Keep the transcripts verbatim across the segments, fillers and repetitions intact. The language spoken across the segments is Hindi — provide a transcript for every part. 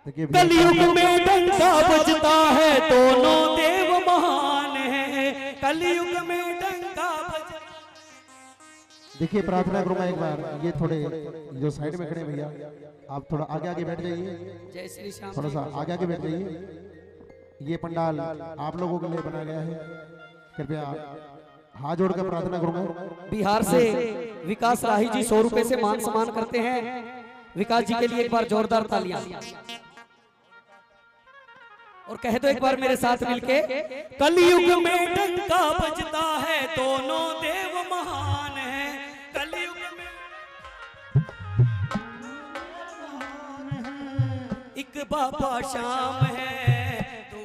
कलयुग में डंका बजता है, दोनों देव महान है। कलयुग में डंका बज। देखिए प्रार्थना करूंगा एक बार, ये थोड़े जो साइड में खड़े भैया आप थोड़ा आगे आगे बैठ जाइए। जय श्री श्याम। थोड़ा सा आगे आगे बैठ जाइए। ये पंडाल आप लोगों के लिए बनाया गया है, कृपया हाथ जोड़कर प्रार्थना करूंगा। बिहार से विकास राही जी सौ रुपए से मान सम्मान करते हैं। विकास जी के लिए एक बार जोरदार तालियां और कह दो एक बार मेरे साथ मिलके, कलयुग में डंका बजता है, दोनों देव महान है। कलयुग में एक बाबा श्याम है,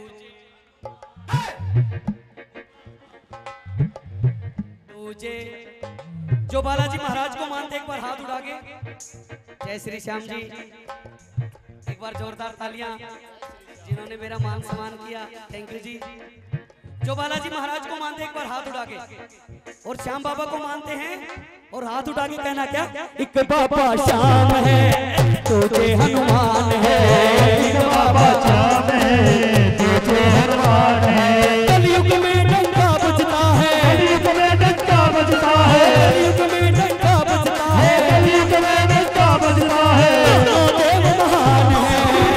तुझे जो बालाजी महाराज को मानते एक बार हाथ उठा के। जय श्री श्याम जी, एक बार जोरदार तालियां जिन्होंने मेरा मान सम्मान किया। थैंक यू जी। जो बालाजी महाराज को मानते एक बार हाथ उठा के, और श्याम बाबा को मानते हैं और हाथ उठा के कहना क्या, एक बाबा श्याम है तुझे हनुमान है, एक बाबा श्याम है तुझे हनुमान है। कलयुग में डंका बजता है, कलयुग में डंका बजता है, कलयुग में डंका बजता है, कलयुग में डंका बजता है, दोनों देव महान है।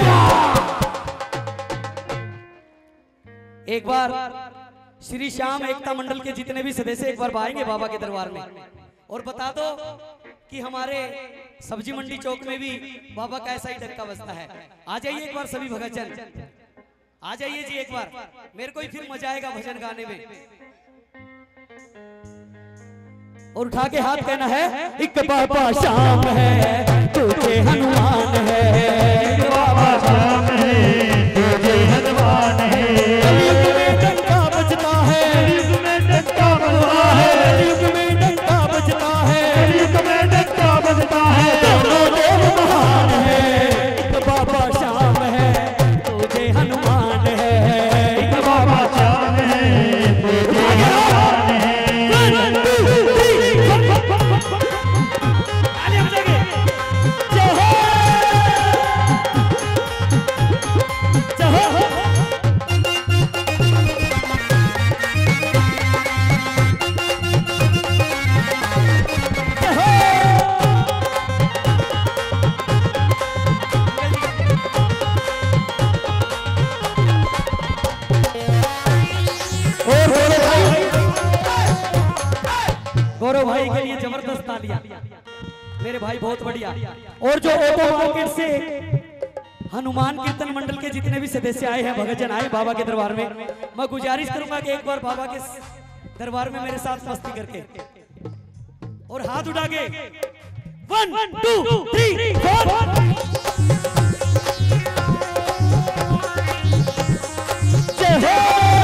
एक बार श्री श्याम एकता मंडल के जितने भी सदस्य एक बार आएंगे बाबा के दरबार में, और बता दो कि हमारे सब्जी मंडी चौक में भी बाबा का ऐसा ही डंका बजता है। आ जाइए एक बार सभी भगतजन, आ जाइए जी एक बार, मेरे को ही फिर मजा आएगा भजन गाने में। और उठा के हाथ कहना है, एक बाबा श्याम है तुझे हनुमान है, एक बाबा श्याम है तुझे हनुमान है। कलयुग में डंका बजता है, कलयुग में डंका बजता है, कलयुग में डंका बजता है, कलयुग में डंका बजता है, दोनों देव महान है। एक बाबा श्याम है तुझे हनुमान है, एक बाबा श्याम है तुझे हनुमान है। गौरव भाई के लिए जबरदस्त तालियां, मेरे भाई बहुत बढ़िया। और जो ऑटो मार्केट से हनुमान कीर्तन मंडल के जितने भी सदस्य आए हैं, भगतजन आए बाबा के दरबार में, मैं गुजारिश करूंगा कि एक बार बाबा के दरबार में मेरे साथ मस्ती करके और हाथ उठा के वन टू थ्री फोर। जय हो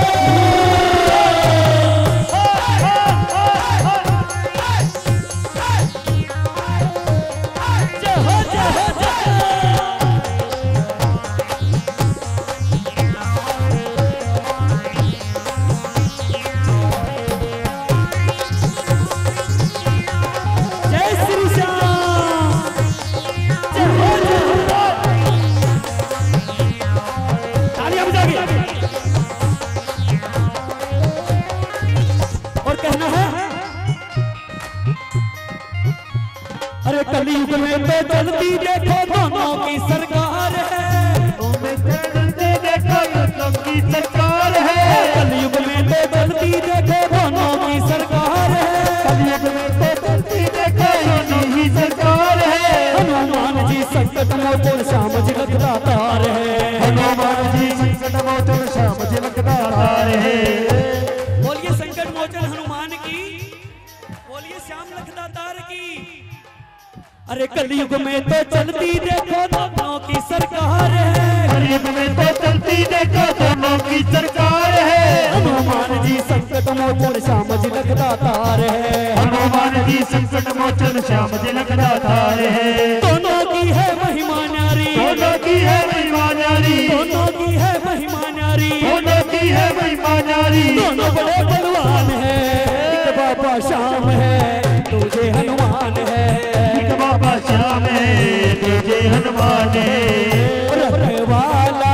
कलयुग में तो चलती देखो दोनों की सरकार है, चलते देखो दोनों की सरकार है, कलयुग में तो चलती देखो दोनों की सरकार है, कलयुग में तो चलती देखो दोनों की सरकार है। हनुमान जी संकट मोचन श्याम जी लगता तार है, हनुमान जी संकट मोचन श्याम जी लगता तार है। बोलिए संकट मोचन हनुमान की, बोलिए श्याम लगता तार की। अरे कलयुग में तो चलती देखो दोनों की सरकार है, कलयुग में तो चलती देखो दोनों की सरकार है। हनुमान जी संकट मोचन श्याम जी लगता तार है, हनुमान जी संकट मोचन श्याम जी लगता तार है। दोनों की है महिमा न्यारी, दोनों की है महिमा न्यारी, दोनों की है महिमा न्यारी, दोनों की है महिमा न्यारी, दोनों बड़े बलवान है। एक बाबा श्याम है तुझे हनुमान है, एक बाबा श्याम है तुझे हनुमान है।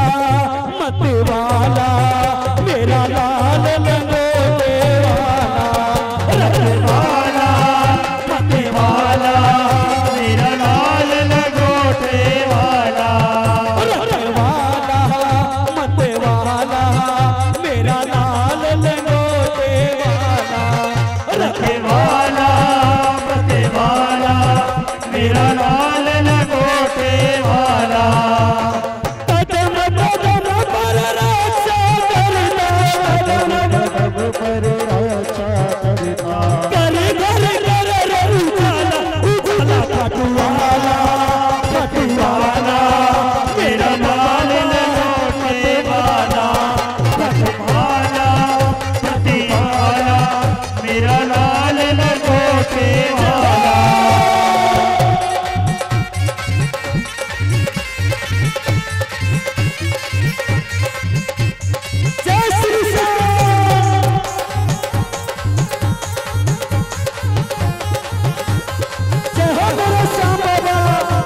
मत वाला मेरा लाल लंगोटे वाला, रख वाला मत वाला मेरा लाल लंगोटे वाला, रख वाला मत वाला मेरा लाल लंगोटे वाला, रख वाला मत वाला मेरा लाल लंगोटे वाला। कदम कदम पर रक्षा करता, कदम कदम पर रक्षा करता, कर कर कर उजाला उजाला खटवाला खटवाला मेरा लाल लंगोटे वाला, रख वाला मत वाला मेरा लाल लंगोटे वाला। जय श्री श्याम। जय हो मेरे श्याम बाबा।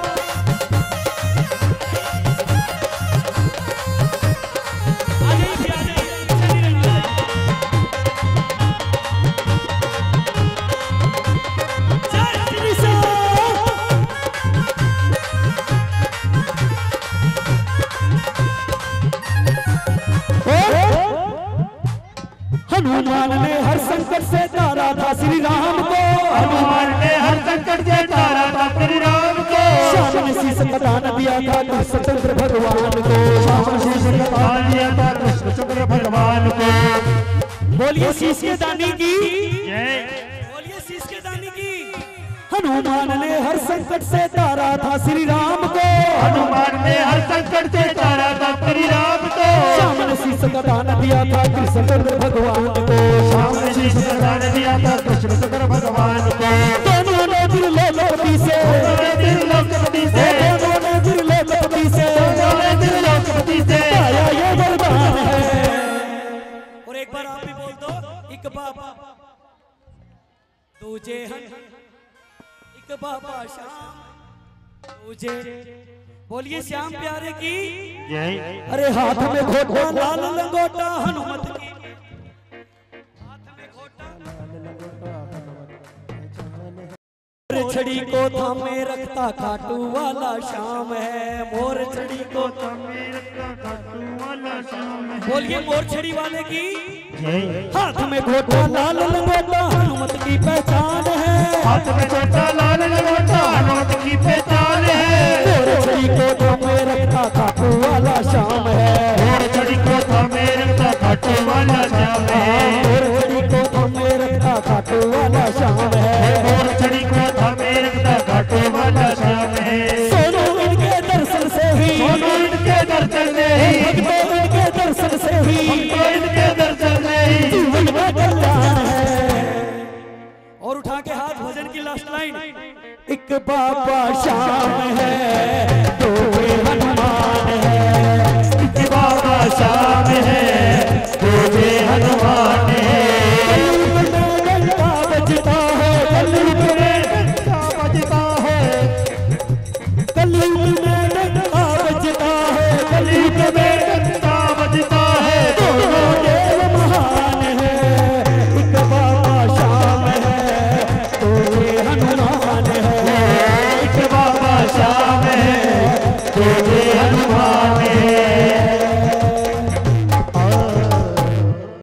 जय श्री श्याम। हनुमान ने हर संकट से तारा था श्री राम को, हनुमान ने हर संकट से तारा था श्री राम को, श्याम ने शीश प्रदान दिया था कृष्णचंद्र भगवान को, श्याम ने शीश प्रदान दिया था कृष्णचंद्र भगवान को। बोलिए शीश के दानी की, जय। बोलिए शीश के दानी की। हनुमान ने हर संकट से तारा था श्री राम को, हनुमान ने हर संकट से तारा था श्री राम को, श्याम ने शीश का दान दिया था कृष्णचंद्र भगवान को, श्याम ने शीश प्रदान दिया था कृष्णचंद्र भगवान को। दोनों ने दिल लोकपति से, दोनों ने दिल लोकपति से, दोनों ने दिल लोकपति से, दोनों ने दिल लोकपति से पाया ये वरदान है। और एक बार आप भी बोल दो, एक बाबा तुझे हन, एक बाबा श्याम तुझे। बोलिए श्याम प्यारे की। जय। अरे हाथ में घोटा लाल लंगोटा हनुमत की, हाथ में घोटा मोर छड़ी को थामे रखता खाटू वाला श्याम है, मोर छड़ी को बोलिए मोर छड़ी वाले की। जय। हाथ में घोटा लाल लंगोटा हनुमत की पहचान है, हाथ में छोटा लाल लंगोटा हनुमत की पहचान है, मोर छड़ी को थामे रखता